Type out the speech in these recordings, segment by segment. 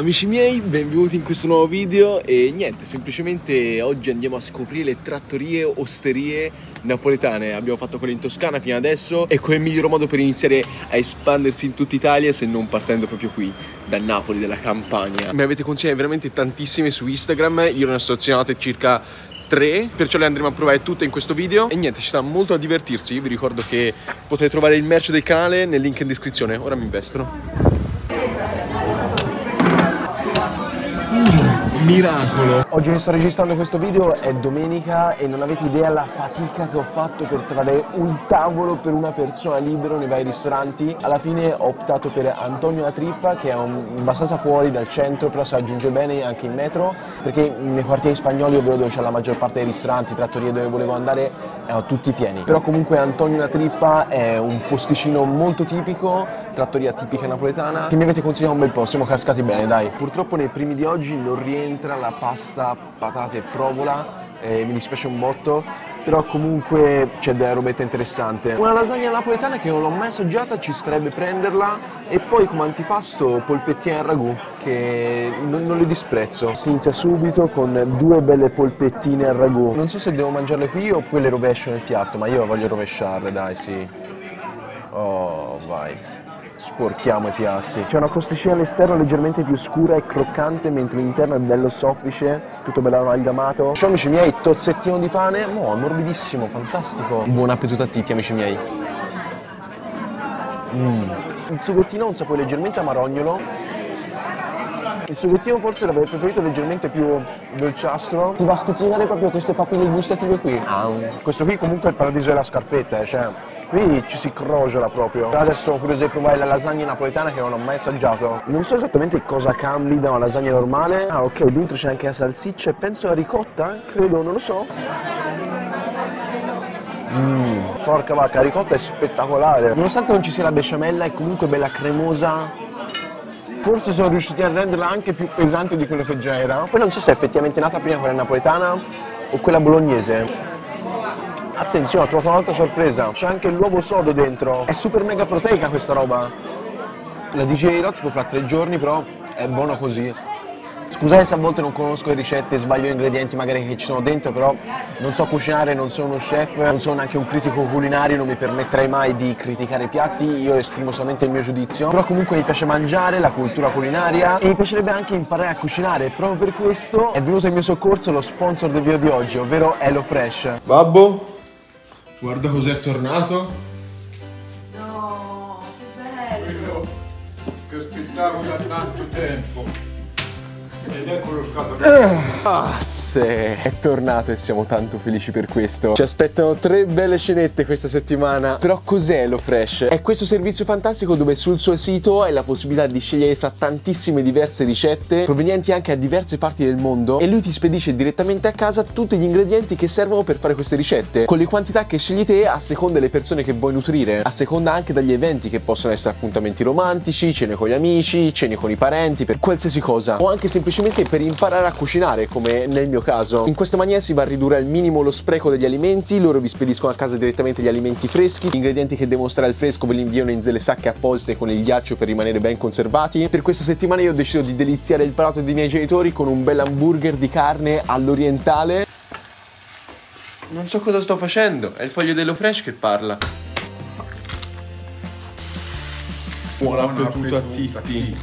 Amici miei, benvenuti in questo nuovo video e niente, semplicemente oggi andiamo a scoprire le trattorie, osterie napoletane. Abbiamo fatto quelle in Toscana fino adesso e qual è il miglior modo per iniziare a espandersi in tutta Italia se non partendo proprio qui, da Napoli, dalla Campania. Me avete consigliate veramente tantissime su Instagram, io ne ho selezionate circa 3, perciò le andremo a provare tutte in questo video e niente, ci sta molto a divertirsi. Io vi ricordo che potete trovare il merch del canale nel link in descrizione. Ora mi investono. Miracolo! Oggi che sto registrando questo video è domenica e non avete idea la fatica che ho fatto per trovare un tavolo per una persona libero nei vari ristoranti. Alla fine ho optato per Antonio La Trippa, che è abbastanza fuori dal centro, però si aggiunge bene anche in metro, perché nei quartieri spagnoli, ovvero dove c'è la maggior parte dei ristoranti, trattorie dove volevo andare, erano tutti pieni. Però comunque Antonio La Trippa è un posticino molto tipico, trattoria tipica napoletana, che mi avete consigliato un bel po', siamo cascati bene, dai. Purtroppo nei primi di oggi non rientra la pasta, patate e provola, mi dispiace un botto, però comunque c'è della robetta interessante. Una lasagna napoletana che non l'ho mai assaggiata, ci starebbe prenderla, e poi come antipasto polpettine al ragù, che non le disprezzo. Si inizia subito con 2 belle polpettine al ragù. Non so se devo mangiarle qui o poi le rovescio nel piatto, ma io voglio rovesciarle, dai, sì. Oh, vai. Sporchiamo i piatti. C'è una crosticina all'esterno leggermente più scura e croccante, mentre l'interno è bello soffice, tutto bello amalgamato. Ciao amici miei, tozzettino di pane, è morbidissimo, fantastico. Buon appetito a tutti amici miei. Il sughettino ha un sapore leggermente amarognolo. Il sughettino forse l'avrei preferito leggermente più dolciastro. Ti va a stuzzicare proprio queste papille gustative qui. Questo qui comunque è il paradiso della scarpetta, cioè qui ci si crogiola proprio. Adesso sono curioso di provare la lasagna napoletana che non ho mai assaggiato. Non so esattamente cosa cambi da una lasagna normale. Ah ok, dentro c'è anche la salsiccia e penso la ricotta, credo, non lo so. Porca vacca, la ricotta è spettacolare. Nonostante non ci sia la besciamella, è comunque bella cremosa. Forse sono riusciti a renderla anche più pesante di quello che già era. Poi non so se è effettivamente nata prima quella napoletana o quella bolognese. Attenzione, ho trovato un'altra sorpresa. C'è anche l'uovo sodo dentro. È super mega proteica questa roba. La digerirò tipo fra 3 giorni, però è buono così. Scusate se a volte non conosco le ricette, sbaglio gli ingredienti magari che ci sono dentro, però non so cucinare, non sono uno chef, non sono neanche un critico culinario, non mi permetterei mai di criticare i piatti, io esprimo solamente il mio giudizio. Però comunque mi piace mangiare, la cultura culinaria, e mi piacerebbe anche imparare a cucinare. Proprio per questo è venuto in mio soccorso lo sponsor del video di oggi, ovvero HelloFresh. Babbo, guarda cos'è tornato. No, che bello! Che aspettavo da tanto tempo. Ed ecco lo scatolone. Sì, è tornato e siamo tanto felici per questo. Ci aspettano 3 belle scenette questa settimana. Però cos'è HelloFresh? È questo servizio fantastico dove sul suo sito hai la possibilità di scegliere fra tantissime diverse ricette provenienti anche da diverse parti del mondo, e lui ti spedisce direttamente a casa tutti gli ingredienti che servono per fare queste ricette, con le quantità che scegli te a seconda delle persone che vuoi nutrire, a seconda anche dagli eventi, che possono essere appuntamenti romantici, cene con gli amici, cene con i parenti, per qualsiasi cosa, o anche semplicemente per imparare a cucinare, come nel mio caso. In questa maniera si va a ridurre al minimo lo spreco degli alimenti. Loro vi spediscono a casa direttamente gli alimenti freschi, gli ingredienti che devono stare al fresco ve li inviano in delle sacche apposite con il ghiaccio per rimanere ben conservati. Per questa settimana io ho deciso di deliziare il palato dei miei genitori con un bel hamburger di carne all'orientale. Non so cosa sto facendo, è il foglio HelloFresh che parla. Buon appetito a tutti.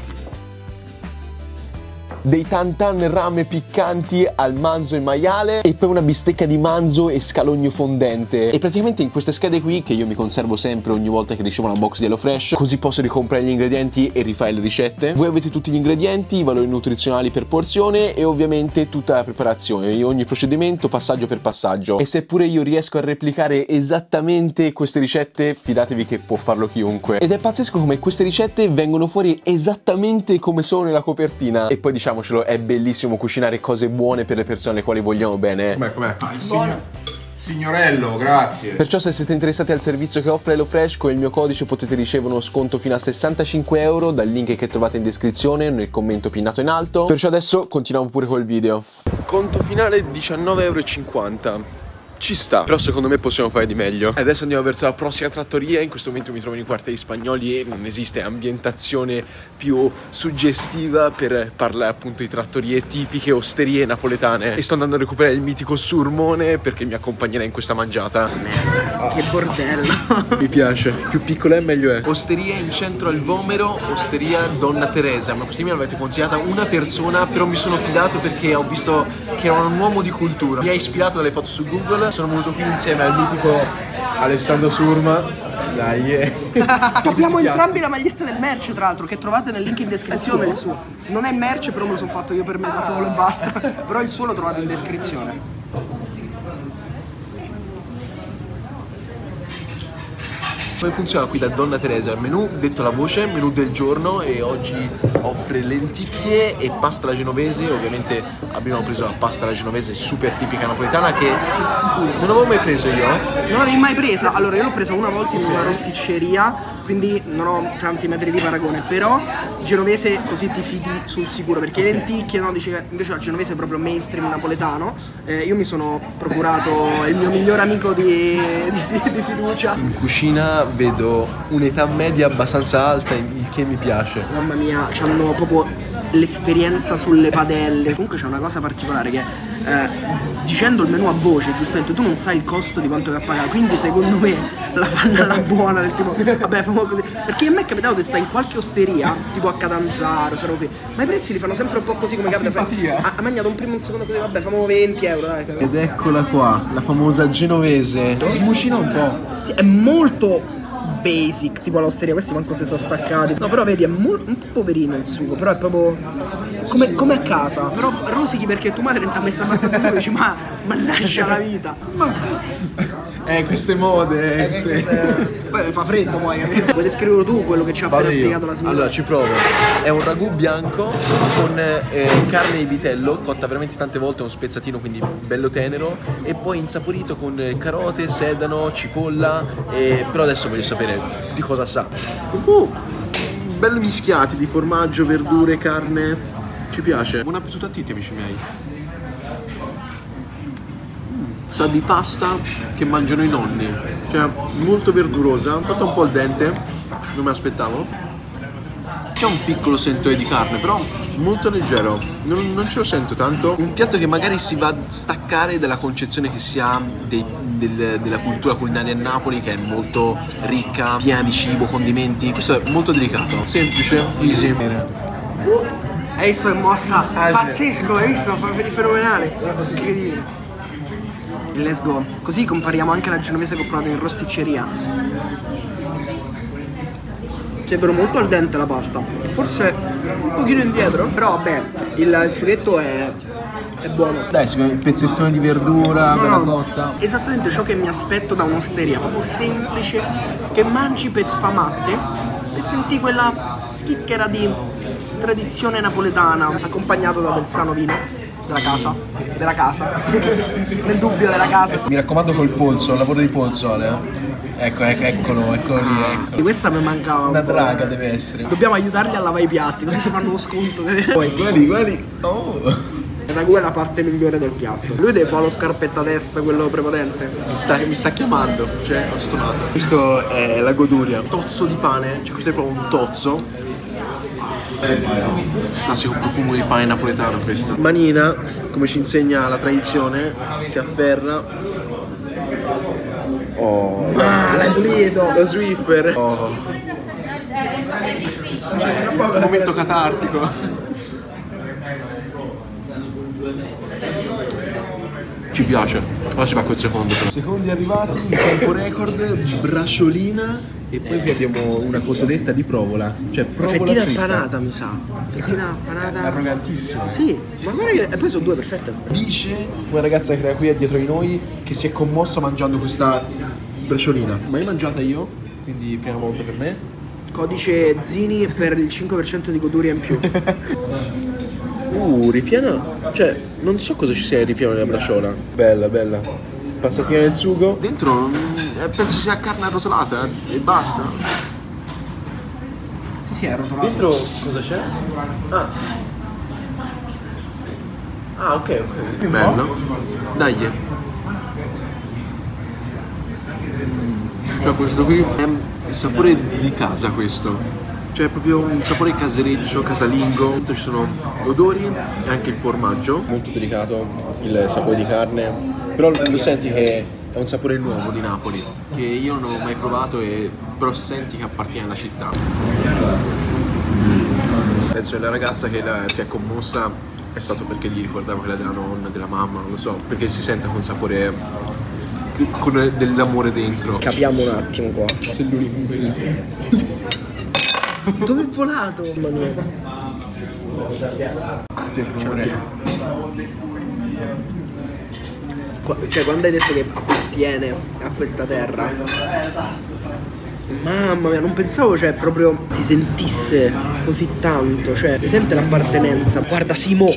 Dei tantan rame piccanti al manzo e maiale, e poi una bistecca di manzo e scalogno fondente. E praticamente in queste schede qui, che io mi conservo sempre ogni volta che ricevo una box di HelloFresh, così posso ricomprare gli ingredienti e rifare le ricette. Voi avete tutti gli ingredienti, i valori nutrizionali per porzione e ovviamente tutta la preparazione, ogni procedimento passaggio per passaggio. E se pure io riesco a replicare esattamente queste ricette, fidatevi che può farlo chiunque. Ed è pazzesco come queste ricette vengono fuori esattamente come sono nella copertina. E poi diciamocelo, è bellissimo cucinare cose buone per le persone alle quali vogliamo bene. Com'è? Signorello, grazie. Perciò se siete interessati al servizio che offre HelloFresh, con il mio codice potete ricevere uno sconto fino a 65 euro dal link che trovate in descrizione nel commento pinnato in alto. Perciò adesso continuiamo pure col video. Conto finale 19,50 euro. Ci sta, però secondo me possiamo fare di meglio. E adesso andiamo verso la prossima trattoria. In questo momento mi trovo nei quartieri spagnoli e non esiste ambientazione più suggestiva per parlare appunto di trattorie tipiche, osterie napoletane. E sto andando a recuperare il mitico surmone perché mi accompagnerà in questa mangiata. Che bordello. Mi piace, più piccola è meglio è. Osteria in centro al Vomero, osteria Donna Teresa. Ma questa me l'avete consigliata una persona, però mi sono fidato perché ho visto che era un uomo di cultura. Mi ha ispirato dalle foto su Google. Sono venuto qui insieme al mitico Alessandro Surma. Dai, Abbiamo entrambi la maglietta del merce, tra l'altro, che trovate nel link in descrizione. Il suo non è il merce, però me lo sono fatto io per me da solo e basta. Però il suo lo trovate in descrizione. Come funziona qui da Donna Teresa? Il menù, detto la voce, menù del giorno, e oggi offre lenticchie e pasta alla genovese. Ovviamente abbiamo preso la pasta alla genovese super tipica napoletana che non avevo mai preso io. Non l'avevi mai presa? Allora io l'ho presa una volta in una rosticceria, quindi non ho tanti metri di paragone, però genovese così ti fidi sul sicuro, perché le lenticchie, no, dice che invece la genovese è proprio mainstream napoletano. Io mi sono procurato il mio miglior amico di fiducia. In cucina vedo un'età media abbastanza alta, il che mi piace. Mamma mia, hanno proprio l'esperienza sulle padelle. Comunque c'è una cosa particolare che dicendo il menù a voce, giustamente tu non sai il costo di quanto vai a pagare, quindi secondo me la fanno alla buona, del tipo vabbè famo così, perché a me è capitato di stare in qualche osteria tipo a Catanzaro, ma i prezzi li fanno sempre un po' così, come capita, ha mangiato un primo, un secondo, così vabbè famo 20 euro, dai. Ed eccola qua, la famosa genovese. Smucina un po'. Sì, è molto basic, tipo l'osteria, questi manco se sono staccati. No, però vedi, è un po' poverino il sugo, però è proprio come a casa. Però rosichi perché tua madre ti ha messo abbastanza sugo e dici ma nasce la vita. Queste mode. Poi fa freddo poi, capito? Puoi descriverlo tu quello che ci ha appena spiegato la signora? Allora ci provo. È un ragù bianco con carne di vitello cotta veramente tante volte, uno spezzatino quindi bello tenero, e poi insaporito con carote, sedano, cipolla, però adesso voglio sapere di cosa sa. Belli mischiati di formaggio, verdure, carne. Ci piace. Buon appetito a tutti, amici miei. Sa di pasta che mangiano i nonni, cioè molto verdurosa, fatta un po' al dente, non me l'aspettavo. C'è un piccolo sentore di carne, però molto leggero, non ce lo sento tanto. Un piatto che magari si va a staccare dalla concezione che si ha della cultura culinaria a Napoli, che è molto ricca, piena di cibo, condimenti. Questo è molto delicato, semplice, easy. Hai visto che mossa? Pazzesco, hai visto? Fenomenale, incredibile. Let's go. Così compariamo anche la genovese che ho provato in rosticceria. Sembra molto al dente la pasta. Forse un pochino indietro, però vabbè, il sughetto è buono. Dai, si vede il pezzettone di verdura, bella cotta. Esattamente ciò che mi aspetto da un'osteria, proprio semplice, che mangi per sfamate e senti quella schicchera di tradizione napoletana, accompagnato da del sano vino. Della casa, nel dubbio della casa. Mi raccomando col polso, lavoro di polso, Ale. Eccolo lì, eccolo. Di questa mi mancava una draga deve essere. Dobbiamo aiutarli a lavare i piatti, così ci fanno uno sconto. Poi quelli. Oh. E da quella è la parte migliore del piatto. Lui deve fare lo scarpetta a testa, quello prepotente. Mi sta chiamando, cioè ho stonato. Questo è la goduria. Tozzo di pane, cioè questo è proprio un tozzo. Classico profumo di pane napoletano questo. Manina, come ci insegna la tradizione, che afferra. Oh, l'hai pulito. Lo Swiffer. Oh. Un momento catartico. Ci piace. Ora si va col secondo. Secondi arrivati in tempo record, brasciolina. E poi qui abbiamo una cotoletta di provola, cioè provola fettina fritta. panata, mi sa. Fettina panata. Arrogantissimo. Sì, ma guarda che. E poi sono due perfette. Dice una ragazza che era qui dietro di noi che si è commossa mangiando questa briciolina. Mai mangiata io, quindi prima volta per me. Codice Zini per il 5% di goduria in più. Ripiena. Cioè, non so cosa ci sia il ripieno nella braciola. Bella. Passatina del sugo. Dentro penso sia carne arrotolata e basta. Sì, è arrotolato. Dentro cosa c'è? Ok. Bello. Dai. Cioè questo qui è il sapore di casa questo. Cioè è proprio un sapore casereccio, casalingo, ci sono odori e anche il formaggio. Molto delicato il sapore di carne, però lo senti che è un sapore nuovo di Napoli, che io non ho mai provato e però senti che appartiene alla città. Penso che la ragazza che si è commossa è stato perché gli ricordava quella della nonna, della mamma, non lo so, perché si sente con sapore, con dell'amore dentro. Capiamo un attimo qua. Sei l'unico quello. Dove è volato? Terrore. Cioè quando hai detto che appartiene a questa terra, mamma mia, non pensavo, cioè proprio si sentisse così tanto, cioè si sente l'appartenenza. Guarda Simo.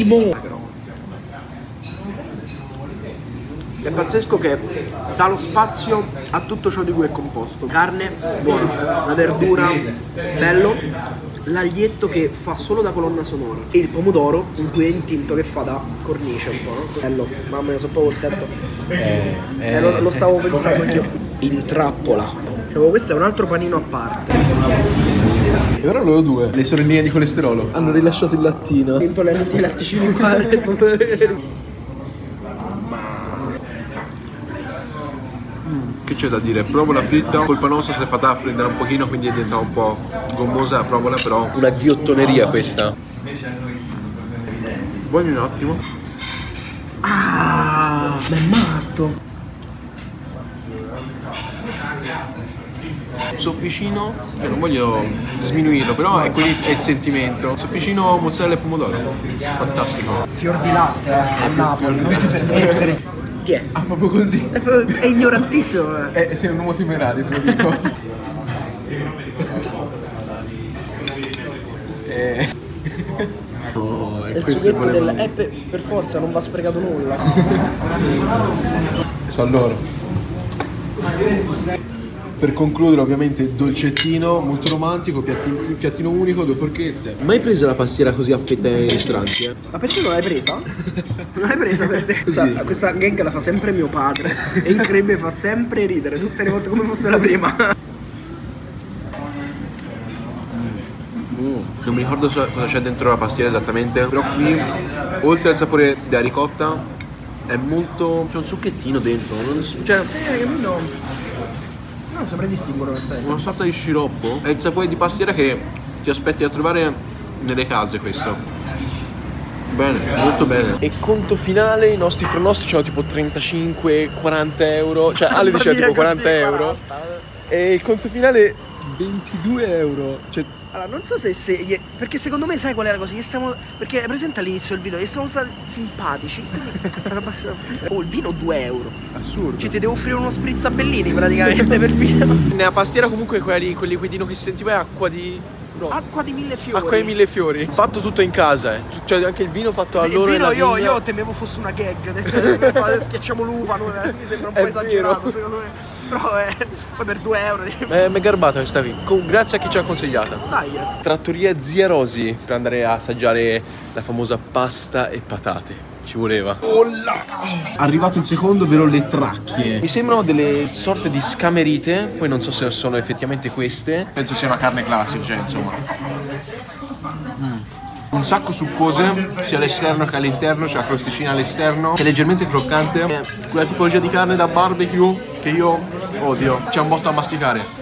È pazzesco che dà lo spazio a tutto ciò di cui è composto. Carne buona, la verdura bello, l'aglietto che fa solo da colonna sonora e il pomodoro in cui è intinto che fa da cornice un po', no? Bello, mamma mia, so proprio il tetto. Lo stavo pensando anch'io. Intrappola. Cioè, questo è un altro panino a parte. E ora loro due, le sorelline di colesterolo, hanno rilasciato il lattino. Intolleranti ai latticini qua. Che c'è da dire? Provo la fritta, colpa nostra si è fatta freddere un pochino, quindi è diventata un po' gommosa, provola però. Una ghiottoneria questa. Voglio un attimo. Ah, ma è matto. Sofficino, non voglio sminuirlo, però è il sentimento. Sofficino, mozzarella e pomodoro. Fantastico. Fior di latte a Napoli, non ti permettere. Chi è? Ah, proprio così. È ignorantissimo. Sei un uomo temerario, te lo dico. Oh, il sughetto del... per forza, non va sprecato nulla. Sono loro. Per concludere, ovviamente, dolcettino, molto romantico, piattino unico, 2 forchette. Mai presa la pastiera così a fette nei ristoranti? Ma perché non l'hai presa? Non l'hai presa per te? Questa gag la fa sempre mio padre. È incredibile, fa sempre ridere, tutte le volte come fosse la prima. Non mi ricordo cosa c'è dentro la pastiera esattamente, però qui, oltre al sapore della ricotta, è molto... c'è un succhettino dentro, cioè... Non saprei distinguere questa. Una sorta di sciroppo. È il sapore di pastiera che ti aspetti a trovare nelle case questo. Bene, molto bene. E conto finale, i nostri pronostici sono tipo 35-40 euro. Cioè Ale diceva tipo 40 euro. E il conto finale 22 euro. Cioè, allora, non so se perché secondo me sai qual è la cosa? Perché è presente all'inizio del video, gli siamo stati simpatici. Oh, il vino 2 euro. Assurdo. Cioè ti devo offrire uno spritz a Bellini praticamente per fino. Nella pastiera comunque quel liquidino che sentivo è acqua di... No. Acqua di 1000 fiori. Acqua di 1000 fiori. Fatto tutto in casa, Cioè anche il vino fatto a loro. Il vino io temevo fosse una gag. Schiacciamo l'uva, mi sembra un po' esagerato secondo me. Però poi per 2 euro. Mi è garbata questa qui. Grazie a chi ci ha consigliata. Dai. Trattoria Zia Rosi per andare a assaggiare la famosa pasta e patate. Ci voleva. Arrivato il secondo, ovvero le tracchie. Mi sembrano delle sorte di scamerite. Poi non so se sono effettivamente queste. Penso sia una carne classica, insomma. Un sacco succose, sia all'esterno che all'interno. C'è la crosticina all'esterno, che è leggermente croccante. È quella tipologia di carne da barbecue che io odio. C'è un botto a masticare.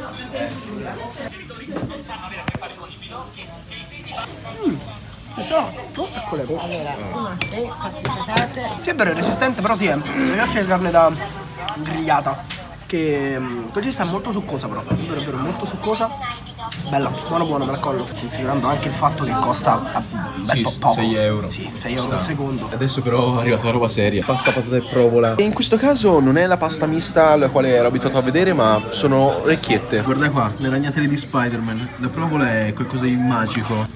Allora, una a te, pasta e patate. Sì, è vero, è resistente, però sì, è una classica carne da grigliata. Che così sta molto succosa, però. È vero, molto succosa. Bella, buona, me la collo. Considerando anche il fatto che costa poco. 6 euro. Sì, 6 euro al secondo. Adesso però è arrivata la roba seria. Pasta, patata e provola. E in questo caso non è la pasta mista alla quale ero abituato a vedere, ma sono orecchiette. Guarda qua, le ragnatele di Spider-Man. La provola è qualcosa di magico.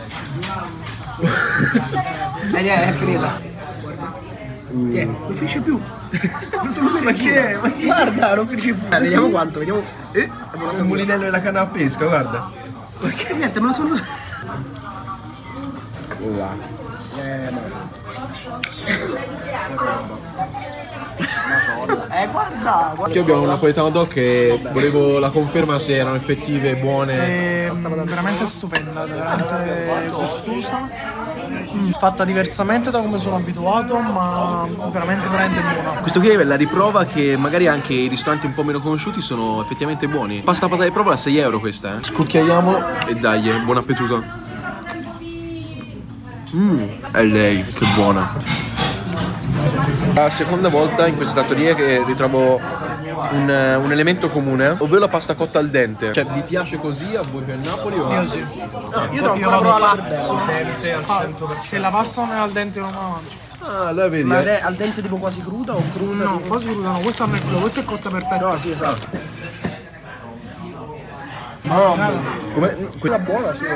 È finita. Non finisce più. Non te lo vedi. Ma che? Guarda, non finisce più. Vediamo quanto, vediamo. È il mulinello della canna a pesca, guarda. Ma che niente, me lo sono. guarda. Qui abbiamo un napoletano doc che volevo la conferma se erano effettive e buone. È veramente stupenda, veramente gustosa. Fatta diversamente da come sono abituato, ma veramente buona. Questo qui è la riprova che magari anche i ristoranti un po' meno conosciuti sono effettivamente buoni. Pasta patate e provola, 6 euro questa, Scurchiaiamo e dai, buon appetito. È lei, che buona. La seconda volta in queste trattorie che ritrovo un elemento comune, ovvero la pasta cotta al dente. Cioè, vi piace così a voi qui a Napoli? O... Io sì. Io vado pazzo al dente. Se la pasta non è al dente non la mangio. Ah, la vedi? Ma è al dente tipo quasi cruda o cruda? No, quasi cruda no, questa non è cruda, questa è cotta perfetta. No, sì, esatto. Come? Quella buona, sì.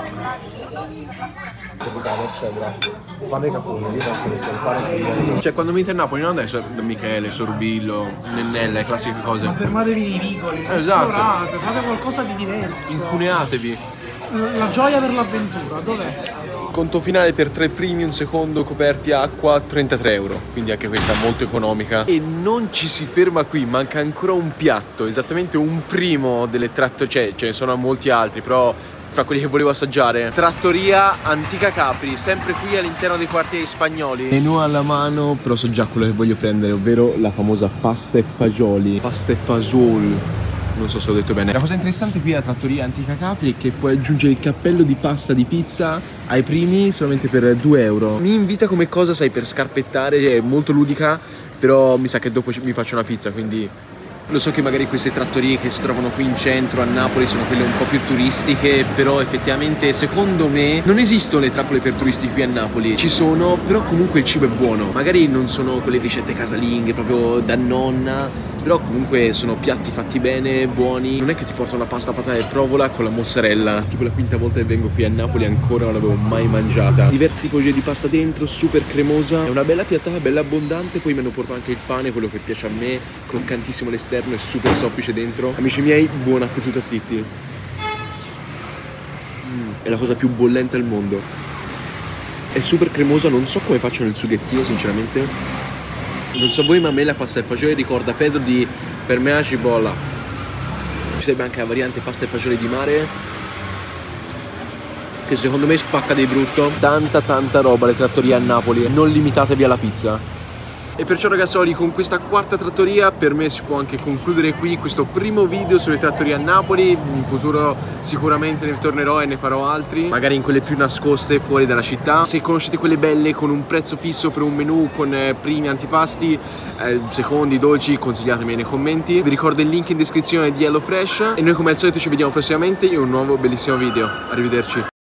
Cioè, quando venite a Napoli non adesso Michele, Sorbillo, Nennella, le classiche cose. Ma fermatevi nei vicoli, Esatto. esplorate, fate qualcosa di diverso. Incuneatevi. La gioia per l'avventura, dov'è? Conto finale per 3 primi, un secondo, coperti, acqua, 33 euro. Quindi anche questa molto economica. E non ci si ferma qui, manca ancora un piatto, esattamente un primo delle trattorie, cioè ce ne sono molti altri, però fra quelli che volevo assaggiare. Trattoria Antica Capri, sempre qui all'interno dei quartieri spagnoli. Menù alla mano, però so già quello che voglio prendere, ovvero la famosa pasta e fagioli. Pasta e fasol. Non so se l'ho detto bene. La cosa interessante qui alla Trattoria Antica Capri è che puoi aggiungere il cappello di pasta di pizza ai primi solamente per 2 euro. Mi invita come cosa, sai, per scarpettare, è molto ludica, però mi sa che dopo mi faccio una pizza, quindi... Lo so che magari queste trattorie che si trovano qui in centro a Napoli sono quelle un po' più turistiche, però effettivamente secondo me non esistono le trappole per turisti qui a Napoli. Ci sono, però comunque il cibo è buono. Magari non sono quelle ricette casalinghe proprio da nonna, però comunque sono piatti fatti bene, buoni. Non è che ti portano la pasta patate e provola con la mozzarella. Tipo la quinta volta che vengo qui a Napoli ancora non l'avevo mai mangiata. Diverse tipologie di pasta dentro, super cremosa. È una bella piattata, bella abbondante. Poi mi hanno portato anche il pane, quello che piace a me, croccantissimo all'esterno e super soffice dentro. Amici miei, buon appetito a tutti. È la cosa più bollente al mondo. È super cremosa, non so come facciano il sughettino sinceramente. Non so voi, ma a me la pasta e fagioli ricorda Pedro di per me la cipolla. Ci sarebbe anche la variante pasta e fagioli di mare, che secondo me spacca di brutto. Tanta roba le trattorie a Napoli, non limitatevi alla pizza. E perciò ragazzoli, con questa quarta trattoria per me si può anche concludere qui questo primo video sulle trattorie a Napoli. In futuro sicuramente ne tornerò e ne farò altri, magari in quelle più nascoste fuori dalla città. Se conoscete quelle belle con un prezzo fisso per un menù con primi, antipasti, secondi, dolci, consigliatemi nei commenti. Vi ricordo il link in descrizione di HelloFresh e noi come al solito ci vediamo prossimamente in un nuovo bellissimo video. Arrivederci.